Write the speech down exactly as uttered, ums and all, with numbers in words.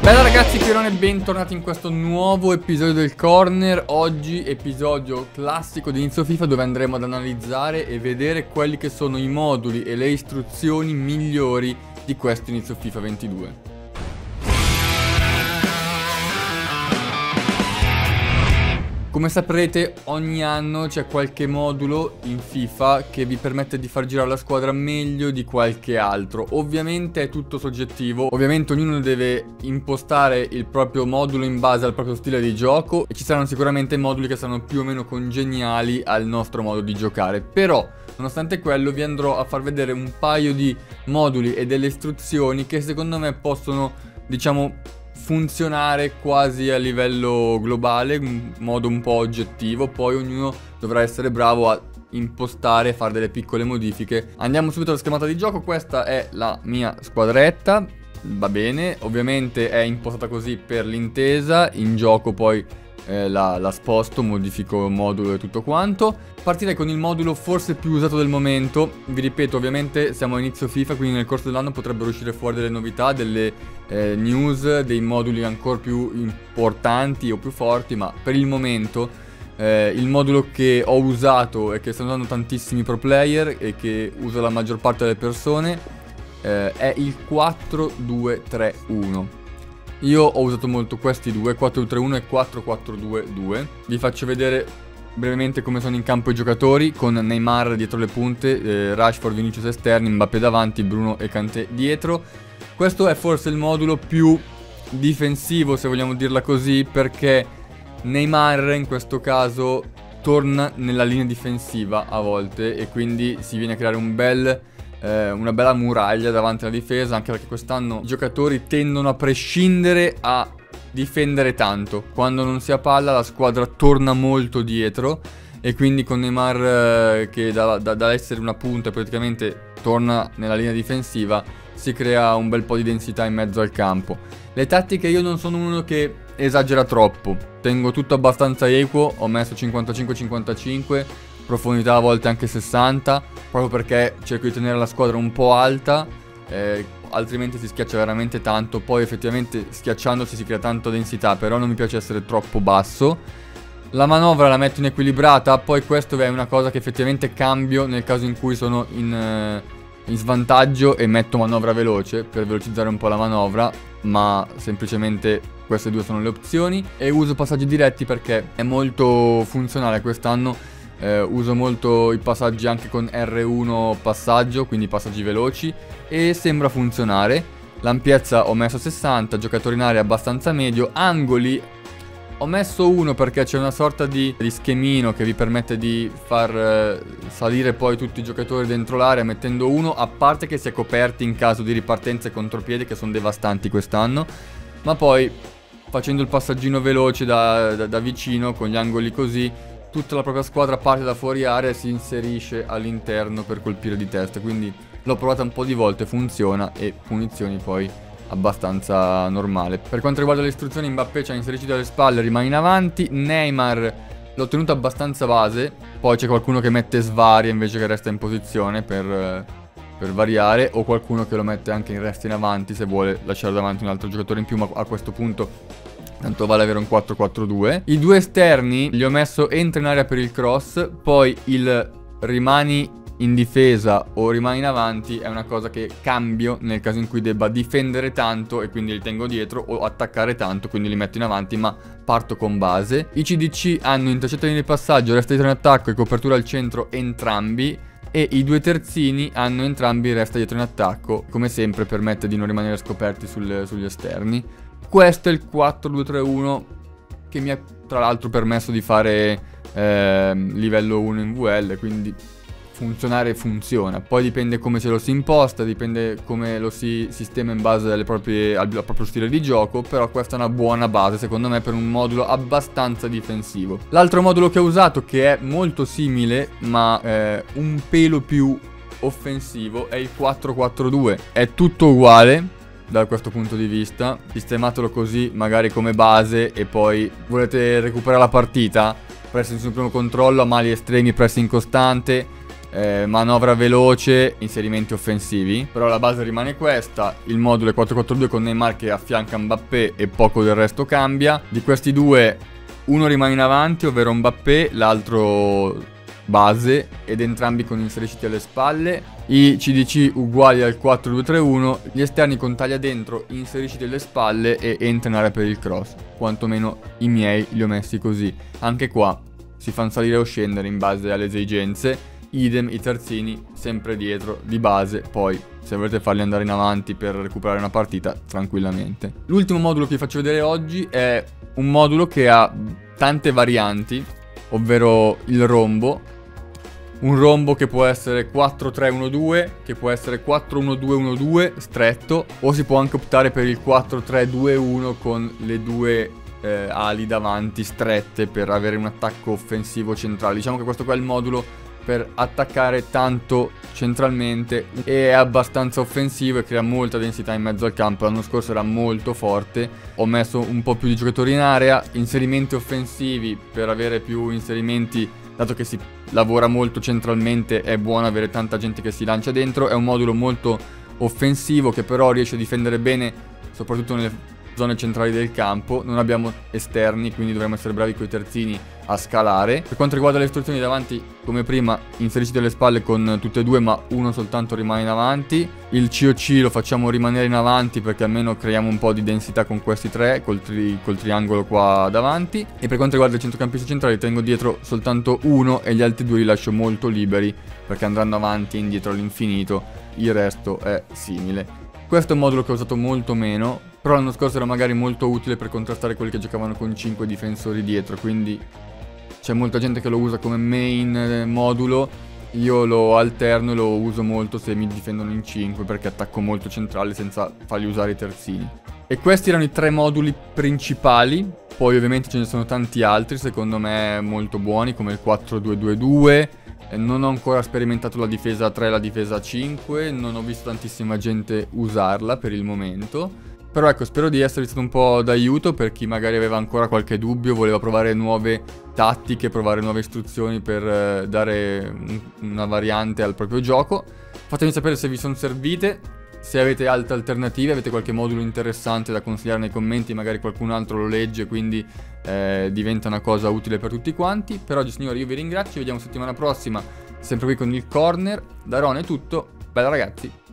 Bella ragazzi, Pierone, bentornati in questo nuovo episodio del Corner. Oggi episodio classico di inizio FIFA dove andremo ad analizzare e vedere quelli che sono i moduli e le istruzioni migliori di questo inizio FIFA ventidue. Come saprete, ogni anno c'è qualche modulo in FIFA che vi permette di far girare la squadra meglio di qualche altro. Ovviamente è tutto soggettivo, ovviamente ognuno deve impostare il proprio modulo in base al proprio stile di gioco e ci saranno sicuramente moduli che saranno più o meno congeniali al nostro modo di giocare. Però, nonostante quello, vi andrò a far vedere un paio di moduli e delle istruzioni che secondo me possono, diciamo, funzionare quasi a livello globale, in modo un po' oggettivo. Poi ognuno dovrà essere bravo a impostare e fare delle piccole modifiche. Andiamo subito alla schermata di gioco. Questa è la mia squadretta, va bene, ovviamente è impostata così per l'intesa. In gioco poi eh, la, la sposto, modifico il modulo e tutto quanto. Partirei con il modulo forse più usato del momento. Vi ripeto, ovviamente siamo a inizio FIFA, quindi nel corso dell'anno potrebbero uscire fuori delle novità, delle eh, news, dei moduli ancora più importanti o più forti, ma per il momento eh, il modulo che ho usato e che stanno usando tantissimi pro player e che usa la maggior parte delle persone eh, è il quattro due tre uno. Io ho usato molto questi due, quattro due tre uno e quattro quattro due due. Vi faccio vedere brevemente come sono in campo i giocatori, con Neymar dietro le punte, eh, Rashford, Vinicius esterni, Mbappé davanti, Bruno e Kanté dietro. Questo è forse il modulo più difensivo, se vogliamo dirla così, perché Neymar in questo caso torna nella linea difensiva a volte e quindi si viene a creare un bel, eh, una bella muraglia davanti alla difesa, anche perché quest'anno i giocatori tendono a prescindere a difendere tanto. Quando non si ha palla la squadra torna molto dietro e quindi con Neymar eh, che da, da, da essere una punta praticamente torna nella linea difensiva, si crea un bel po' di densità in mezzo al campo. Le tattiche, io non sono uno che esagera troppo, tengo tutto abbastanza equo, ho messo cinquantacinque cinquantacinque, profondità a volte anche sessanta, proprio perché cerco di tenere la squadra un po' alta, eh, altrimenti si schiaccia veramente tanto. Poi effettivamente schiacciandosi si crea tanta densità, però non mi piace essere troppo basso. La manovra la metto in equilibrata, poi questo è una cosa che effettivamente cambio nel caso in cui sono in, eh, in svantaggio e metto manovra veloce per velocizzare un po' la manovra, ma semplicemente queste due sono le opzioni. E uso passaggi diretti perché è molto funzionale quest'anno. Eh, uso molto i passaggi anche con R uno passaggio, quindi passaggi veloci, e sembra funzionare. L'ampiezza ho messo sessanta, giocatore in area abbastanza medio, angoli ho messo uno perché c'è una sorta di, di schemino che vi permette di far eh, salire poi tutti i giocatori dentro l'area mettendo uno, a parte che si è coperti in caso di ripartenze e contropiedi che sono devastanti quest'anno, ma poi facendo il passaggino veloce da, da, da vicino con gli angoli così, tutta la propria squadra parte da fuori area e si inserisce all'interno per colpire di testa. Quindi l'ho provata un po' di volte, funziona, e punizioni poi abbastanza normale. Per quanto riguarda le istruzioni, Mbappé ci ha inserito dalle spalle, rimane in avanti. Neymar l'ho tenuto abbastanza base, poi c'è qualcuno che mette svaria invece che resta in posizione per, per variare, o qualcuno che lo mette anche in resta in avanti se vuole lasciare davanti un altro giocatore in più, ma a questo punto tanto vale avere un quattro quattro due. I due esterni gli ho messo entra in area per il cross, poi il rimani in difesa o rimani in avanti è una cosa che cambio nel caso in cui debba difendere tanto e quindi li tengo dietro, o attaccare tanto, quindi li metto in avanti, ma parto con base. I C D C hanno intercettazione di passaggio, resta dietro in attacco e copertura al centro entrambi, e i due terzini hanno entrambi resta dietro in attacco, come sempre permette di non rimanere scoperti sul, sugli esterni. Questo è il quattro due tre uno che mi ha tra l'altro permesso di fare eh, livello uno in V L, quindi funzionare funziona. Poi dipende come se lo si imposta, dipende come lo si sistema in base alle proprie, al, al proprio stile di gioco, però questa è una buona base secondo me per un modulo abbastanza difensivo. L'altro modulo che ho usato, che è molto simile ma eh, un pelo più offensivo, è il quattro quattro due. È tutto uguale da questo punto di vista, sistematelo così magari come base, e poi volete recuperare la partita, pressing sul primo controllo, a mali estremi, pressing costante, eh, manovra veloce, inserimenti offensivi. Però la base rimane questa, il modulo è quattro quattro due con Neymar che affianca Mbappé e poco del resto cambia. Di questi due, uno rimane in avanti, ovvero Mbappé, l'altro base, ed entrambi con inserisciti alle spalle. I C D C uguali al quattro due tre uno, gli esterni con taglia dentro, inserisciti alle spalle e entra in area per il cross. Quantomeno i miei li ho messi così. Anche qua si fanno salire o scendere in base alle esigenze. Idem i terzini sempre dietro di base, poi se volete farli andare in avanti per recuperare una partita tranquillamente. L'ultimo modulo che vi faccio vedere oggi è un modulo che ha tante varianti, ovvero il rombo. Un rombo che può essere quattro tre uno due, che può essere quattro uno due uno due stretto, o si può anche optare per il quattro tre due uno con le due eh, ali davanti strette per avere un attacco offensivo centrale. Diciamo che questo qua è il modulo per attaccare tanto centralmente, e è abbastanza offensivo e crea molta densità in mezzo al campo. L'anno scorso era molto forte, ho messo un po' più di giocatori in area, inserimenti offensivi per avere più inserimenti, dato che si lavora molto centralmente è buono avere tanta gente che si lancia dentro. È un modulo molto offensivo che però riesce a difendere bene soprattutto nelle zone centrali del campo. Non abbiamo esterni, quindi dovremmo essere bravi coi terzini a scalare. Per quanto riguarda le istruzioni davanti, come prima, inserisci alle spalle con tutte e due, ma uno soltanto rimane in avanti. Il C O C lo facciamo rimanere in avanti perché almeno creiamo un po' di densità con questi tre, col, tri col triangolo qua davanti. E per quanto riguarda il centrocampista centrale, tengo dietro soltanto uno e gli altri due li lascio molto liberi perché andranno avanti e indietro all'infinito. Il resto è simile. Questo è un modulo che ho usato molto meno, però l'anno scorso era magari molto utile per contrastare quelli che giocavano con cinque difensori dietro, quindi c'è molta gente che lo usa come main modulo. Io lo alterno e lo uso molto se mi difendono in cinque perché attacco molto centrale senza fargli usare i terzini. E questi erano i tre moduli principali. Poi ovviamente ce ne sono tanti altri secondo me molto buoni, come il quattro due due due. Non ho ancora sperimentato la difesa tre e la difesa cinque, non ho visto tantissima gente usarla per il momento. Però ecco, spero di essere stato un po' d'aiuto per chi magari aveva ancora qualche dubbio, voleva provare nuove tattiche, provare nuove istruzioni per eh, dare un, una variante al proprio gioco. Fatemi sapere se vi sono servite, se avete altre alternative, avete qualche modulo interessante da consigliare nei commenti, magari qualcun altro lo legge, quindi eh, diventa una cosa utile per tutti quanti. Per oggi signori io vi ringrazio, ci vediamo settimana prossima, sempre qui con il corner. Da Ron è tutto, bella ragazzi!